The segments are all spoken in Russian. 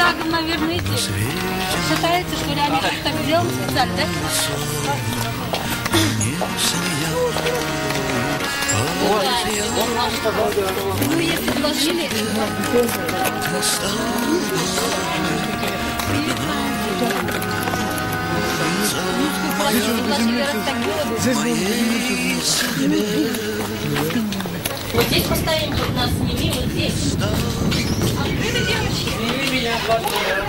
шагом, наверное, идти. Считается, что реально так сделано специально, да? Ну, если вложили... Вот здесь поставим, вот нас сними, вот здесь. Открыто, девочки. Сними меня, пожалуйста.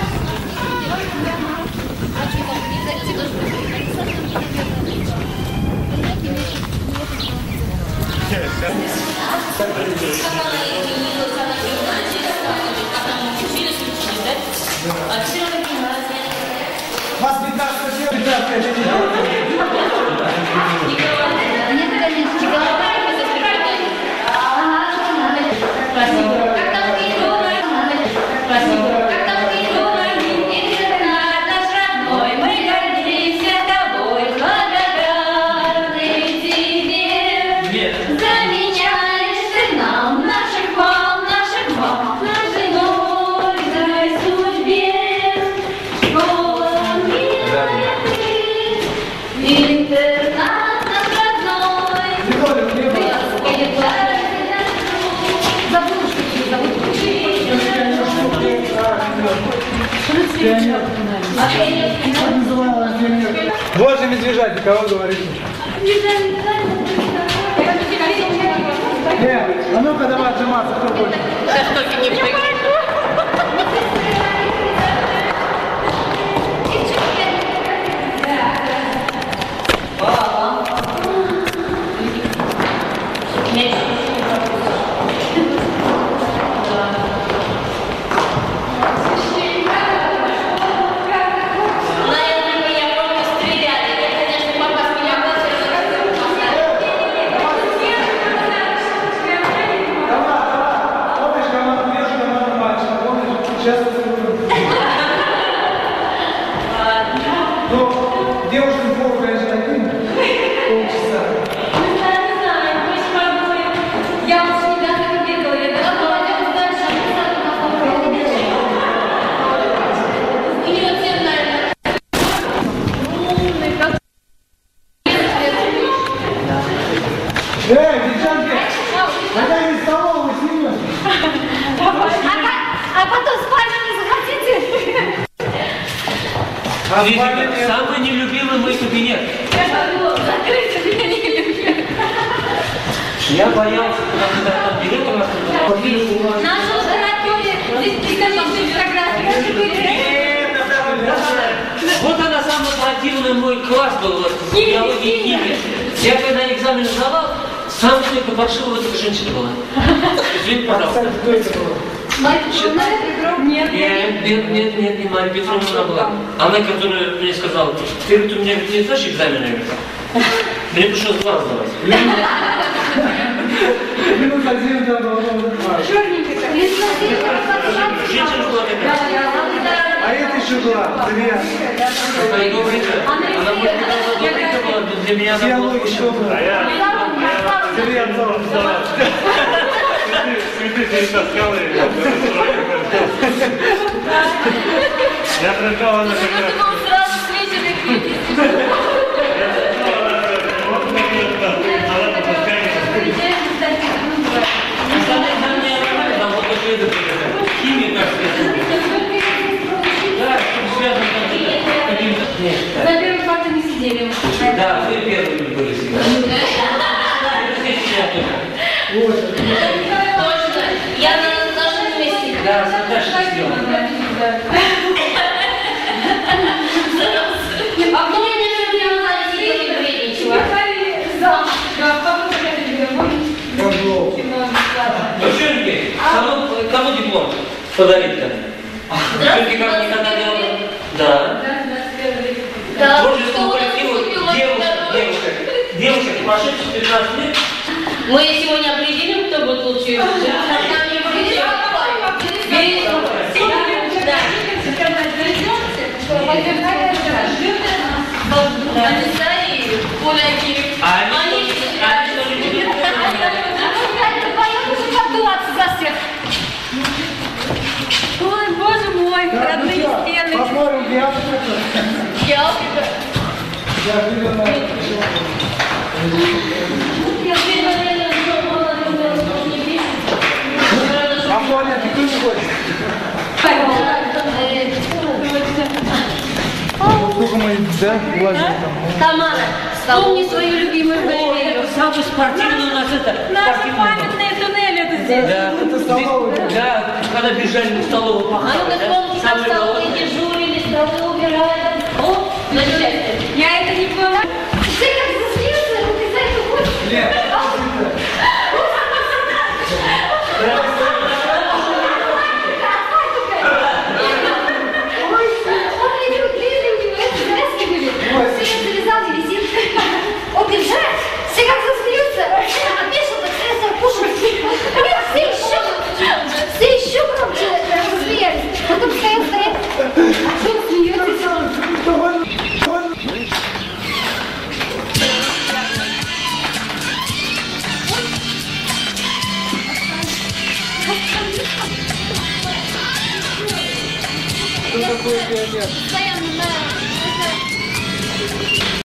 Вас 15 Нет, конечно. Спасибо. Спасибо. Вот же медвежатник, кого говорите? А ну-ка давай отжиматься, кто будет? Сейчас только не прыгай. Ну, девушкам фору, конечно, таким полчаса. Я уже недавно бегала, я даже девчонки, когда не столовую снимешь? А потом спальню не захотите? Видите, самый нелюбимый мой кабинет. Я говорю, закрыто, меня не любят. Я боялся, когда там директор нас... Наша лаборатория, здесь прикажите Вот она самый противный мой класс был, вот, биология и химия. Я когда экзамен сдавал, сам только подшил, эта женщина была. Извините, пожалуйста. Кто это был? Нет, Нет, не Марья Петровна была. Она, которая мне сказала, ты у меня не знаешь экзамены? Мне пришлось два сдавать. Минут один, да, черненькая. Женщина была такая. А это еще была, две. Она добренькая. Она, может быть, добренькая была, но для меня она была Диалог еще был. Две отзовы. Цветы перетаскал и... Я прыгал на Он сразу светили. Химия, как да, связано с За первым фактом не сидели. да, вы первыми были всегда. Точно. Я на нашем месте. Да, с Наташей сделала. А мне не надо сидеть и вредничать. Девчонки, кому диплом подарить-то? Девчонки как никогда не было. Да. Да. Творческому коллективу девушек, прошедших 15 лет. Мы сегодня определим, кто будет лучше. Ой, боже мой, Я видел, наверное, А Тоня, ты не хочешь? Сколько мы, да, влазим там? Тамара, вспомни свою любимую галерею. Самый спортивный у нас это. Наши спортивный дом. памятные туннели это здесь. Да, Это столовая. да, когда бежали в столовую А ну-ка пахали, вспомни, как самые столы голодные. дежурили, столы убирали. О, замечательно. Я это не помню. Ты как засмеешься, ну ты за это хочешь? Нет. Ой, он мне тут ближе, у него это завязки были. Он все завязал и висит. Он держать, все как засмеются, опешил, так все кушают. Все еще громче засмеялись. Потом стоят. А что вы смеетесь? Что такое пионер? Постоянно на